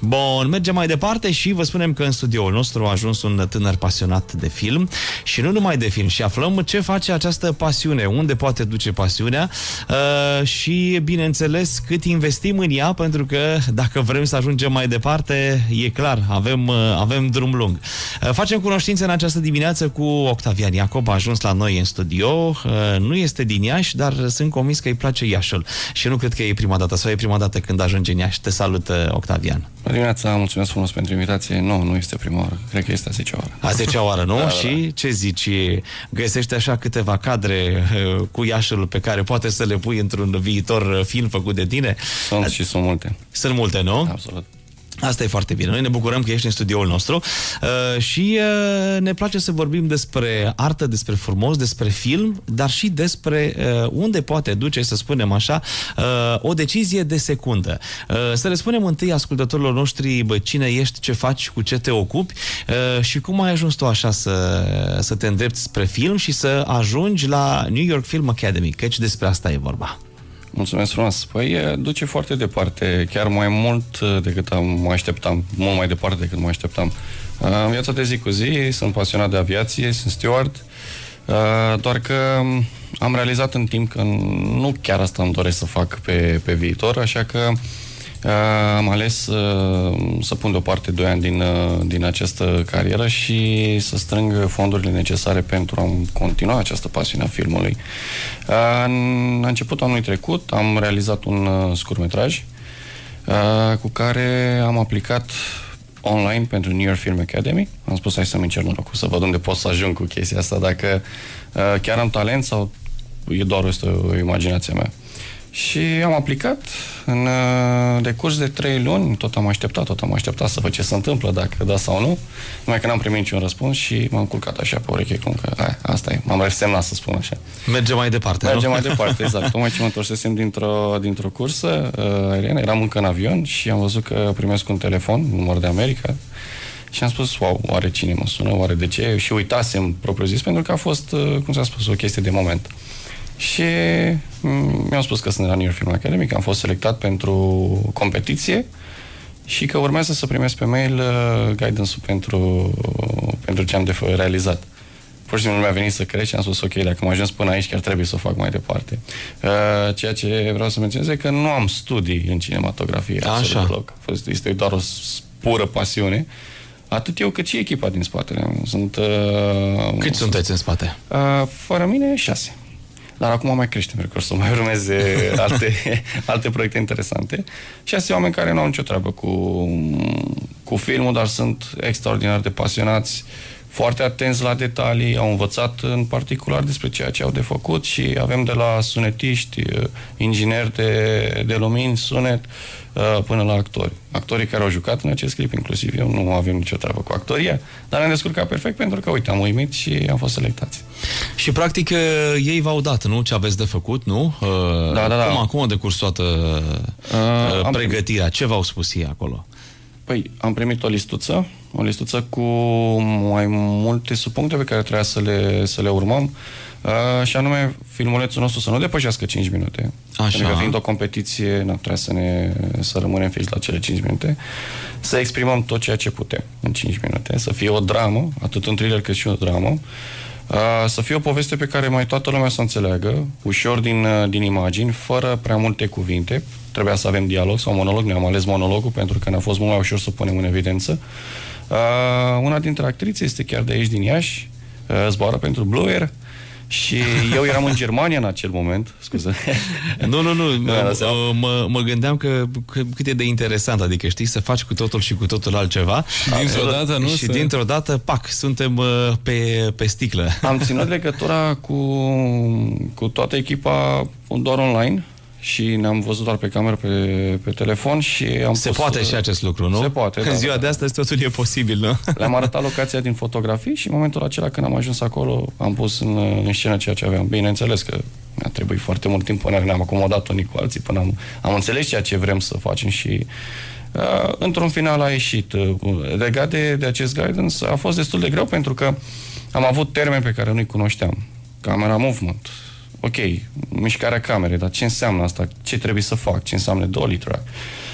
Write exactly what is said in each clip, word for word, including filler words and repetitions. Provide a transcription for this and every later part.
Bun, mergem mai departe și vă spunem că în studioul nostru a ajuns un tânăr pasionat de film și nu numai de film, și aflăm ce face această pasiune, unde poate duce pasiunea uh, și, bineînțeles, cât investim în ea, pentru că dacă vrem să ajungem mai departe, e clar, avem, uh, avem drum lung. Uh, facem cunoștință în această dimineață cu Octavian Iacob, a ajuns la noi în studio, uh, nu este din Iași, dar sunt convins că îi place Iașul și nu cred că e prima dată, sau e prima dată când ajunge în Iași. Te salut, Octavian. Bună dimineața, mulțumesc frumos pentru invitație. Nu, nu este prima oară. Cred că este a zecea oară. A zecea oară, nu? Da, și da. ce zici? Găsești așa câteva cadre uh, cu Iașul pe care poate să le pui într-un viitor film făcut de tine? Sunt și sunt multe. Sunt multe, nu? Absolut. Asta e foarte bine. Noi ne bucurăm că ești în studioul nostru uh, și uh, ne place să vorbim despre artă, despre frumos, despre film, dar și despre uh, unde poate duce, să spunem așa, uh, o decizie de secundă. Uh, să le spunem întâi ascultătorilor noștri, bă, cine ești, ce faci, cu ce te ocupi uh, și cum ai ajuns tu așa să, să te îndrepți spre film și să ajungi la New York Film Academy, căci despre asta e vorba. Mulțumesc frumos. Păi duce foarte departe, chiar mai mult decât am mă așteptam, mult mai departe decât mă așteptam. În viața de zi cu zi sunt pasionat de aviație, sunt steward, doar că am realizat în timp că nu chiar asta îmi doresc să fac pe, pe viitor, așa că am ales uh, să pun deoparte doi ani din, uh, din această carieră și să strâng fondurile necesare pentru a continua această pasiune a filmului. Uh, în începutul anului trecut am realizat un uh, scurtmetraj uh, cu care am aplicat online pentru New York Film Academy. Am spus, hai să-mi încerc norocul, să văd unde pot să ajung cu chestia asta, dacă uh, chiar am talent sau e doar o, o imaginație mea. Și am aplicat în decurs de trei luni, tot am așteptat, tot am așteptat să văd ce se întâmplă, dacă da sau nu, numai că n-am primit niciun răspuns și m-am culcat așa pe ureche, cum că aia, asta e, m-am resemnat, să spun așa. Merge mai departe, Merge nu? mai departe, exact. Tocmai ce mă întorsesem dintr-o, dintr-o cursă uh, aeriană, eram încă în avion și am văzut că primesc un telefon, număr de America, și am spus, wow, oare cine mă sună, oare de ce? Și uitasem propriu zis, pentru că a fost, uh, cum s-a spus, o chestie de moment. Și mi-au spus că sunt la New York Film Academy, că am fost selectat pentru competiție și că urmează să primesc pe mail uh, guidance-ul pentru, pentru ce am de realizat. Pur și simplu mi-a venit să cred și am spus, ok, dacă am ajuns până aici, chiar trebuie să o fac mai departe. Uh, ceea ce vreau să menționez e că nu am studii în cinematografie. Așa. Este doar o pură pasiune. Atât eu cât și echipa din spatele. Sunt, uh, Câți sunteți în spate? Uh, fără mine, șase. Dar acum mai crește percursul, mai urmeze alte, alte proiecte interesante. Șase oameni care nu au nicio treabă cu, cu filmul, dar sunt extraordinar de pasionați, foarte atenți la detalii, au învățat în particular despre ceea ce au de făcut și avem de la sunetiști, ingineri de, de lumini, sunet, până la actori. Actorii care au jucat în acest clip, inclusiv eu, nu avem nicio treabă cu actoria, dar ne-am descurcat perfect pentru că, uite, am uimit și am fost selectați. Și, practic, ei v-au dat, nu? Ce aveți de făcut, nu? Da, da, da. Cum acum a decurs toată uh, pregătirea? Ce v-au spus ei acolo? Păi, am primit o listuță, o listuță cu mai multe subpuncte pe care trebuia să le, să le urmăm, uh, și anume, filmulețul nostru să nu depășească cinci minute. Așa. Pentru că fiind o competiție, nu, trebuia să, ne, să rămânem fix la cele cinci minute, să exprimăm tot ceea ce putem în cinci minute, să fie o dramă, atât un thriller cât și o dramă, uh, să fie o poveste pe care mai toată lumea să o înțeleagă, ușor din, din imagini, fără prea multe cuvinte. Trebuia să avem dialog sau monolog, ne-am ales monologul pentru că ne-a fost mult mai ușor să o punem în evidență. Uh, una dintre actrițe este chiar de aici din Iași, uh, zboară pentru Blue Air și eu eram în Germania în acel moment, scuze. Nu, nu, nu, mă, mă gândeam că, că cât e de interesant, adică știi, să faci cu totul și cu totul altceva. Și dintr-o dată, nu? Și dintr-o dată, pac, suntem pe, pe sticlă. Am ținut legătura cu, cu toată echipa doar online și ne-am văzut doar pe cameră, pe, pe telefon și am Se pus, poate și acest lucru, nu? Se poate, în da, ziua da, de astăzi totul e posibil, nu? Le-am arătat locația din fotografii și în momentul acela când am ajuns acolo am pus în, în scenă ceea ce aveam. Bineînțeles că mi-a trebuit foarte mult timp până ne-am acomodat unii cu alții, până am, am înțeles ceea ce vrem să facem și uh, într-un final a ieșit. Uh, legat de, de acest guidance a fost destul de greu pentru că am avut termeni pe care nu-i cunoșteam. Camera movement. Ok, mișcarea camerei, dar ce înseamnă asta? Ce trebuie să fac? Ce înseamnă dolly track?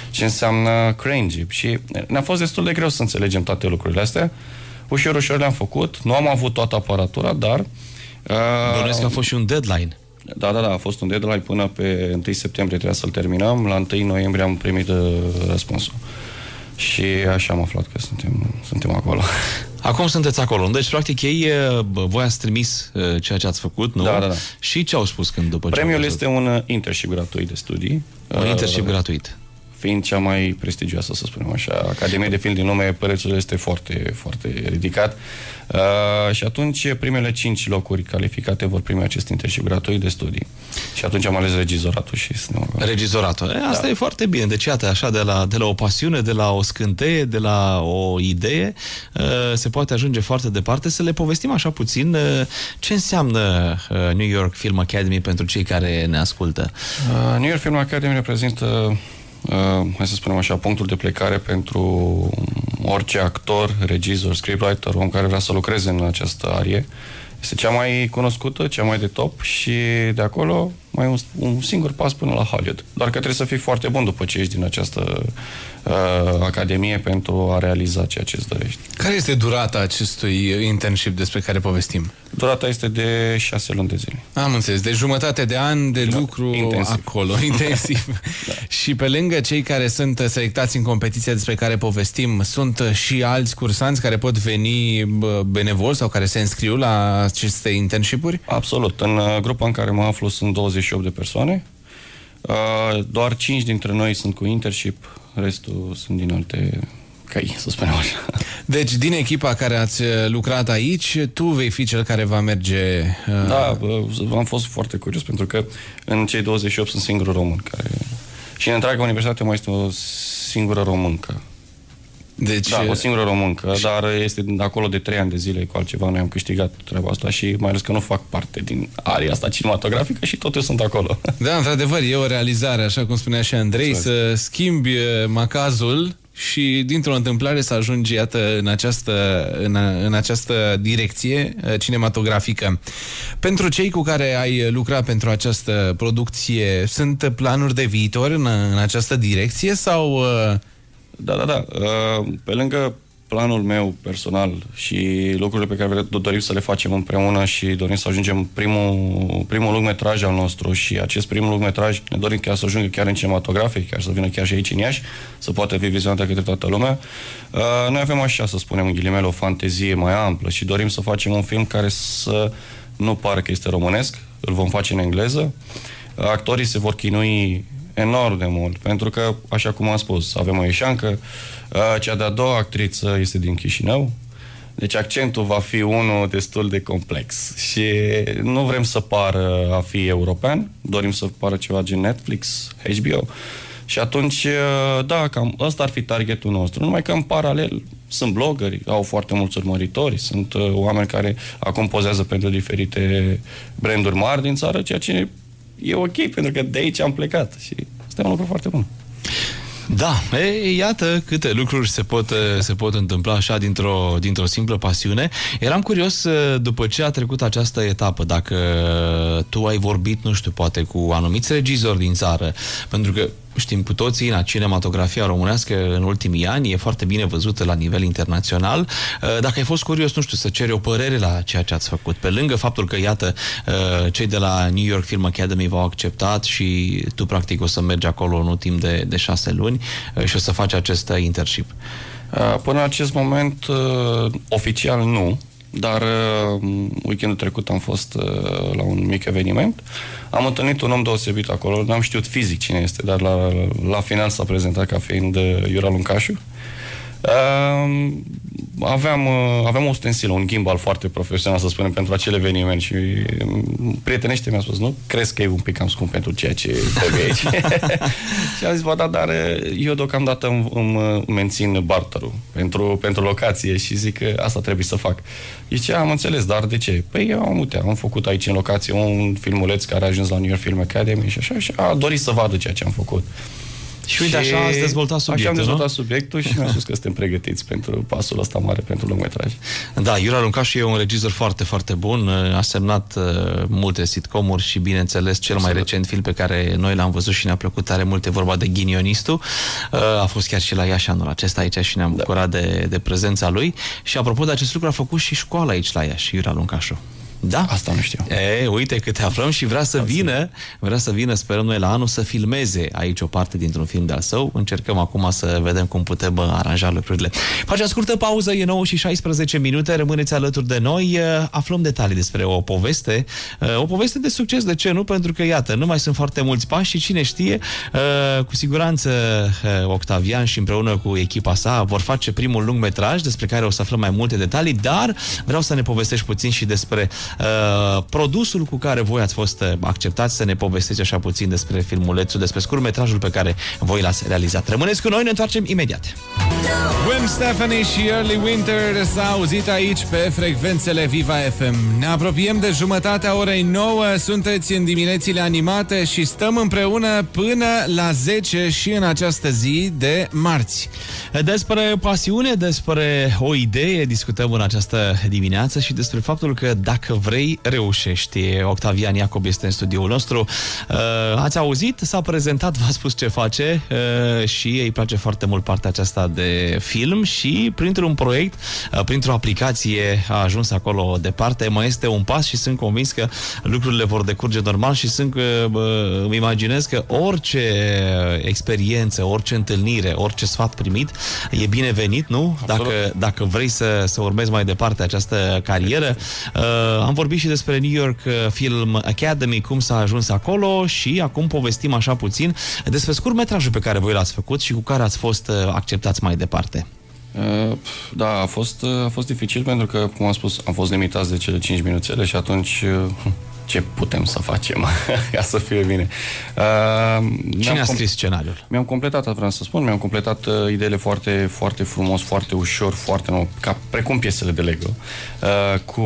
ce înseamnă crane jeep. Și ne-a fost destul de greu să înțelegem toate lucrurile astea. Ușor, ușor le-am făcut. Nu am avut toată aparatura, dar... Bănuiesc uh, că a fost și un deadline. Da, da, da, a fost un deadline până pe întâi septembrie trebuia să-l terminăm. La întâi noiembrie am primit uh, răspunsul. Și așa am aflat că suntem, suntem acolo. Acum sunteți acolo. Deci, practic, ei, voi ați trimis ceea ce ați făcut, nu? Da, da, da. Și ce au spus când după ce Premiul este un internship gratuit de studii. Un internship uh, gratuit. Fiind cea mai prestigioasă, să spunem așa, Academie de Film din lume, prețul este foarte, foarte ridicat. Uh, și atunci, primele cinci locuri calificate vor primi acest internship gratuit de studii. Și atunci am ales regizoratul și suntem acolo. Regizoratul. E, asta da. E foarte bine. Deci, iată, așa, de la, de la o pasiune, de la o scânteie, de la o idee, uh, se poate ajunge foarte departe. Să le povestim așa puțin uh, ce înseamnă uh, New York Film Academy pentru cei care ne ascultă. Uh, New York Film Academy reprezintă Uh, hai să spunem așa, punctul de plecare pentru orice actor, regizor, scriptwriter, om care vrea să lucreze în această arie. Este cea mai cunoscută, cea mai de top și de acolo mai un, un singur pas până la Hollywood. Doar că trebuie să fii foarte bun după ce ești din această uh, academie pentru a realiza ceea ce îți dorești. Care este durata acestui internship despre care povestim? Durata este de șase luni de zile. Am înțeles. De jumătate de an de da, lucru intensiv. acolo. Intensiv. Da. Și pe lângă cei care sunt selectați în competiția despre care povestim, sunt și alți cursanți care pot veni benevol sau care se înscriu la aceste internship-uri? Absolut. În grupul în care mă aflu sunt douăzeci și opt de persoane. Doar cinci dintre noi sunt cu internship, restul sunt din alte căi, să spunem așa. Deci, din echipa care ați lucrat aici, tu vei fi cel care va merge... Uh... Da, am fost foarte curios, pentru că în cei douăzeci și opt sunt singurul român care... Și în întreaga universitate mai este o singură româncă. Deci... Da, o singură româncă, și... dar este acolo de trei ani de zile cu altceva. Noi am câștigat treaba asta și mai ales că nu fac parte din aria asta cinematografică și tot eu sunt acolo. Da, într-adevăr, e o realizare, așa cum spunea și Andrei, să schimbi macazul și dintr-o întâmplare să ajungi, iată, în această, în, în această direcție cinematografică. Pentru cei cu care ai lucrat pentru această producție, sunt planuri de viitor în, în această direcție sau... Da, da, da. Pe lângă planul meu personal și lucrurile pe care dorim să le facem împreună și dorim să ajungem primul, primul lungmetraj al nostru și acest primul lungmetraj ne dorim chiar să ajungă chiar în cinematografe, chiar să vină chiar și aici în Iași, să poată fi vizionat de către toată lumea. Noi avem așa, să spunem în ghilimele, o fantezie mai amplă și dorim să facem un film care să nu pară că este românesc, îl vom face în engleză. Actorii se vor chinui enorm de mult, pentru că, așa cum am spus, avem o ieșancă, cea de-a doua actriță este din Chișinău, deci accentul va fi unul destul de complex și nu vrem să pară a fi european, dorim să pară ceva gen Netflix, H B O și atunci, da, cam ăsta ar fi targetul nostru, numai că în paralel sunt blogări, au foarte mulți urmăritori, sunt oameni care acum pozează pentru diferite branduri mari din țară, ceea ce e ok, pentru că de aici am plecat și asta e un lucru foarte bun. Da, e, iată câte lucruri se pot, se pot întâmpla așa dintr-o, dintr-o simplă pasiune. Eram curios, după ce a trecut această etapă, dacă tu ai vorbit, nu știu, poate cu anumiți regizori din țară, pentru că știm cu toții, în cinematografia românească în ultimii ani e foarte bine văzută la nivel internațional. Dacă ai fost curios, nu știu, să ceri o părere la ceea ce ați făcut, pe lângă faptul că, iată, cei de la New York Film Academy v-au acceptat și tu, practic, o să mergi acolo în timp de, de șase luni și o să faci acest internship. Până în acest moment, oficial nu, dar weekendul trecut am fost la un mic eveniment. Am întâlnit un om deosebit acolo, n-am știut fizic cine este, dar la, la final s-a prezentat ca fiind Iura Luncașu. Uh, aveam, uh, aveam o stensilă, un gimbal foarte profesional, să spunem, pentru acel eveniment și prietenește mi-a spus, nu? Crezi că e un pic cam scump pentru ceea ce trebuie aici? Și am zis, bă, da, dar eu deocamdată îmi, îmi mențin barterul pentru, pentru locație și zic că asta trebuie să fac. Zice, am înțeles, dar de ce? Păi eu am, uite, am făcut aici în locație un filmuleț care a ajuns la New York Film Academy și așa și a dorit să vadă ceea ce am făcut. Și uite, așa ați dezvoltat subiectul, Așa am dezvoltat nu? subiectul și mi-am spus că suntem pregătiți pentru pasul ăsta mare, pentru lungmetraj. Da, Iurea Luncașu e un regizor foarte, foarte bun. A semnat uh, multe sitcomuri și, bineînțeles, cel mai recent film pe care noi l-am văzut și ne-a plăcut tare mult e vorba de Ghinionistul. Uh, a fost chiar și la Iași anul acesta aici și ne-am bucurat da. de, de prezența lui. Și apropo de acest lucru, a făcut și școala aici la Iași, Iurea Luncașu. Da? Asta nu știu. E, uite câte aflăm și vrea să Asta. vină, vrea să vină, sperăm noi la anul, să filmeze aici o parte dintr-un film de-al său. Încercăm acum să vedem cum putem aranja lucrurile. Facem scurtă pauză, e nouă și șaisprezece minute, rămâneți alături de noi, aflăm detalii despre o poveste, o poveste de succes, de ce nu? Pentru că, iată, nu mai sunt foarte mulți pași și cine știe, cu siguranță Octavian și împreună cu echipa sa vor face primul lungmetraj despre care o să aflăm mai multe detalii, dar vreau să ne povestești puțin și despre Uh, produsul cu care voi ați fost uh, acceptați, să ne povestiți așa puțin despre filmulețul, despre scurtmetrajul pe care voi l-ați realizat. Rămâneți cu noi, ne întoarcem imediat. Gwen Stefani și Early Winter s-a auzit aici pe frecvențele Viva F M. Ne apropiem de jumătatea orei nouă, sunteți în diminețile animate și stăm împreună până la zece și în această zi de marți. Despre pasiune, despre o idee discutăm în această dimineață și despre faptul că dacă vrei, reușești. Octavian Iacob este în studioul nostru. Uh, ați auzit, s-a prezentat, v-a spus ce face uh, și îi place foarte mult partea aceasta de film și printr-un proiect, uh, printr-o aplicație a ajuns acolo departe. Mai este un pas și sunt convins că lucrurile vor decurge normal și sunt, uh, îmi imaginez că orice experiență, orice întâlnire, orice sfat primit e binevenit, nu? Dacă, dacă vrei să, să urmezi mai departe această carieră. Uh, am vorbit și despre New York Film Academy, cum s-a ajuns acolo și acum povestim așa puțin despre scurtmetrajul pe care voi l-ați făcut și cu care ați fost acceptați mai departe. Uh, da, a fost, a fost dificil pentru că, cum am spus, am fost limitați de cele cinci minuțele și atunci uh, ce putem să facem ca să fie bine. Uh, Cine a scris scenariul? Mi-am completat, vreau să spun, mi-am completat uh, ideile foarte, foarte frumos, foarte ușor, foarte nou, ca precum piesele de Lego, uh, cu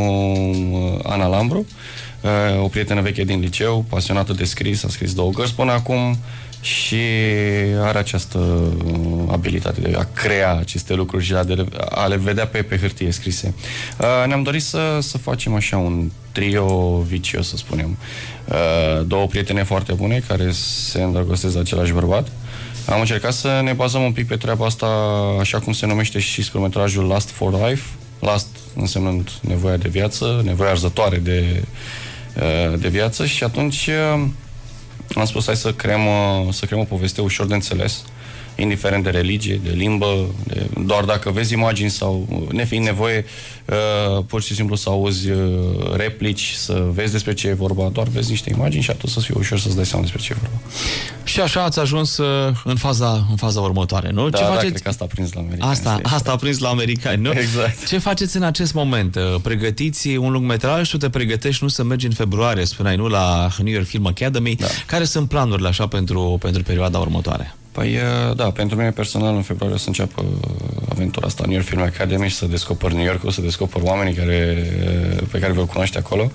Ana Lambru, uh, o prietenă veche din liceu, pasionată de scris, a scris două cărți până acum și are această abilitate de a crea aceste lucruri și a, de, a le vedea pe, pe hârtie scrise. Uh, ne-am dorit să, să facem așa un trio vicios, să spunem. Uh, două prietene foarte bune care se îndrăgostesc de același bărbat. Am încercat să ne bazăm un pic pe treaba asta, așa cum se numește și scurtmetrajul Lust for Life. Lust însemnând nevoia de viață, nevoia arzătoare de, uh, de viață și atunci uh, am spus hai să creăm, să creăm o poveste ușor de înțeles, indiferent de religie, de limbă, de, doar dacă vezi imagini sau, nefiind nevoie, uh, pur și simplu să auzi uh, replici, să vezi despre ce e vorba, doar vezi niște imagini și atunci să fie ușor să-ți dai seama despre ce e vorba. Și așa ați ajuns uh, în, faza, în faza următoare, nu? Da, ce da, faceți? cred că asta a prins la americani. Asta, asta a prins la americani, nu? Exact. Ce faceți în acest moment? Pregătiți un lungmetraj, tu te pregătești, nu, să mergi în februarie, spuneai, nu, la New York Film Academy. Da. Care sunt planurile așa pentru, pentru perioada următoare? Păi, da, pentru mine personal, în februarie o să înceapă aventura asta, New York Film Academy, și să descoper New York, o să descoper oamenii care, pe care vă cunoaște acolo.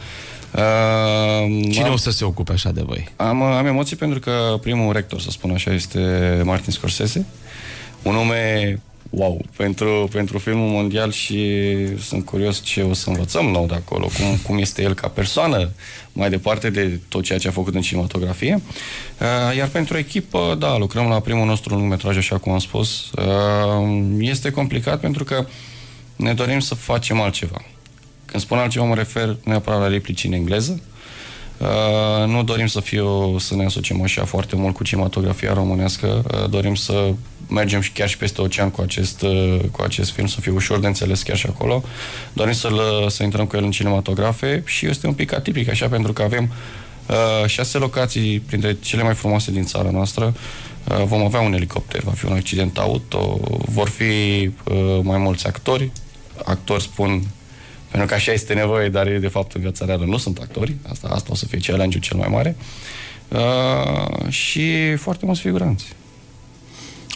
Uh, Cine am, o să se ocupe așa de voi? Am, am emoții pentru că primul rector, să spun așa, este Martin Scorsese. Un nume wow pentru, pentru filmul mondial și sunt curios ce o să învățăm nou de acolo, cum, cum este el ca persoană, mai departe de tot ceea ce a făcut în cinematografie. Uh, iar pentru echipă, da, lucrăm la primul nostru lungmetraj, așa cum am spus. Uh, este complicat pentru că ne dorim să facem altceva. Când spun altceva, mă refer neapărat la replici în engleză. Uh, nu dorim să, fiu, să ne asociem așa foarte mult cu cinematografia românească. Uh, dorim să mergem și chiar și peste ocean cu acest, uh, cu acest film, să fie ușor de înțeles chiar și acolo. Dorim să, să intrăm cu el în cinematografe și este un pic atipic așa, pentru că avem uh, șase locații printre cele mai frumoase din țara noastră. Uh, vom avea un elicopter, va fi un accident auto, vor fi uh, mai mulți actori. Actori spun pentru că așa este nevoie, dar de fapt în viața reală nu sunt actori. Asta, asta o să fie challenge-ul cel mai mare. Uh, și foarte mulți figuranți.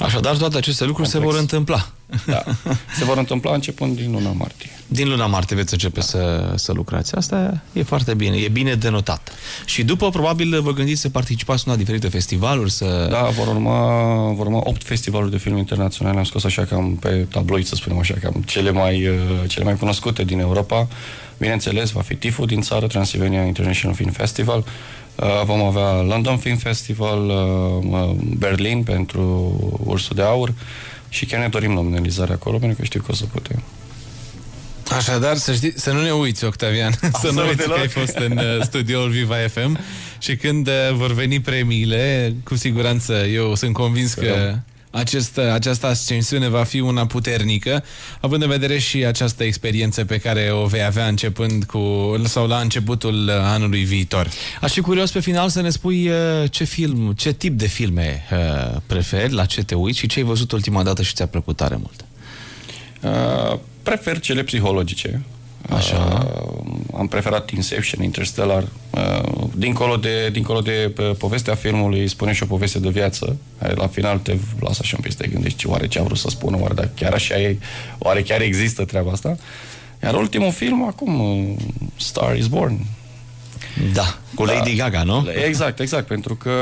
Așadar, toate aceste lucruri complex. se vor întâmpla. Da. Se vor întâmpla începând din luna martie. Din luna martie veți începe da. să, să lucrați. Asta e foarte bine, e bine denotat. Și după, probabil, vă gândiți să participați la diferite festivaluri, să... Da, vor urma, vor urma opt festivaluri de film internaționale. Am scos așa cam pe tabloid, să spunem așa, cam cele mai, cele mai cunoscute din Europa. Bineînțeles, va fi TIFF-ul din țară, Transylvania International Film Festival. Uh, vom avea London Film Festival, uh, Berlin pentru Ursul de Aur și chiar ne dorim nominalizarea acolo, pentru că știu că o să putem. Așadar, să, știi, să nu ne uiți, Octavian, să nu uiți că ai fost în uh, studioul Viva F M și când uh, vor veni premiile, cu siguranță eu sunt convins că Acest, această ascensiune va fi una puternică, având în vedere și această experiență pe care o vei avea începând cu, sau la începutul anului viitor. Aș fi curios pe final să ne spui uh, ce film, ce tip de filme uh, preferi, la ce te uiți și ce ai văzut ultima dată și ți-a plăcut tare mult. Uh, prefer cele psihologice. Așa. Uh, am preferat Inception, Interstellar. Uh, dincolo de, dincolo de uh, povestea filmului, spune și o poveste de viață. La final te lasă așa un pic să te gândești oare ce a vrut să spună, oare dar chiar așa e, oare chiar există treaba asta. Iar ultimul film, acum, uh, Star is Born. Da, cu Lady da. Gaga, nu? Exact, exact, pentru că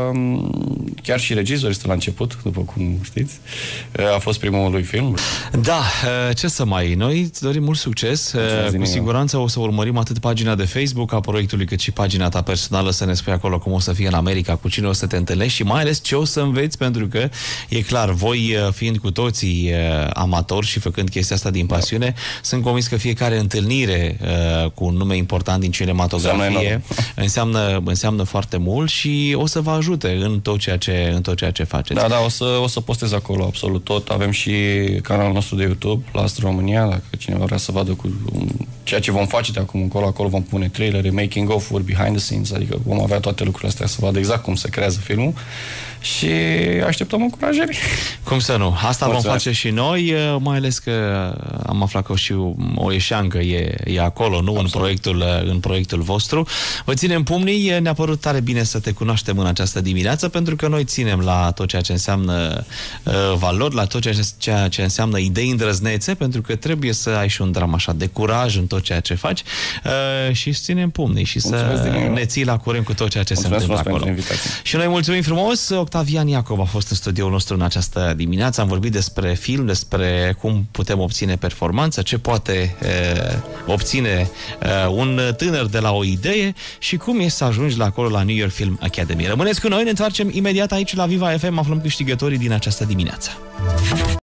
chiar și regizorul este la început, după cum știți. A fost primul lui film. Da, ce să mai... Noi îți dorim mult succes. Cu siguranță o să urmărim atât pagina de Facebook a proiectului, cât și pagina ta personală, să ne spui acolo cum o să fie în America, cu cine o să te întâlnești și mai ales ce o să înveți, pentru că e clar, voi fiind cu toții amatori și făcând chestia asta din pasiune, da. Sunt convins că fiecare întâlnire cu un nume important din cinematografie înseamnă, înseamnă foarte mult și o să vă ajute în tot ceea ce, în tot ceea ce faceți. Da, da, o să, o să postez acolo absolut tot. Avem și canalul nostru de YouTube, Last România, dacă cineva vrea să vadă cu ceea ce vom face de acum încolo, acolo vom pune trailere, making of-uri, behind the scenes, adică vom avea toate lucrurile astea să vadă exact cum se creează filmul și așteptăm încurajări. Cum să nu? Asta Mulțumesc. Vom face și noi, mai ales că am aflat că și o eșeancă e, e acolo, nu? În proiectul, în proiectul vostru. Vă ținem pumnii, ne-a părut tare bine să te cunoaștem în această dimineață, pentru că noi ținem la tot ceea ce înseamnă uh, valori, la tot ceea ce, ceea ce înseamnă idei îndrăznețe, pentru că trebuie să ai și un dram așa de curaj în tot ceea ce faci uh, și ținem pumnii și mulțumesc să ne ții la curent cu tot ceea ce mulțumesc se întâmplă acolo. Și noi mulțumim frumos. Octavian Iacob a fost în studioul nostru în această dimineață. Am vorbit despre film, despre cum putem obține performanță, ce poate uh, obține uh, un tânăr de la o idee și cum e să ajungi la acolo la New York Film Academy. Rămâneți cu noi, ne întoarcem imediat aici la Viva F M, aflăm câștigătorii din această dimineață.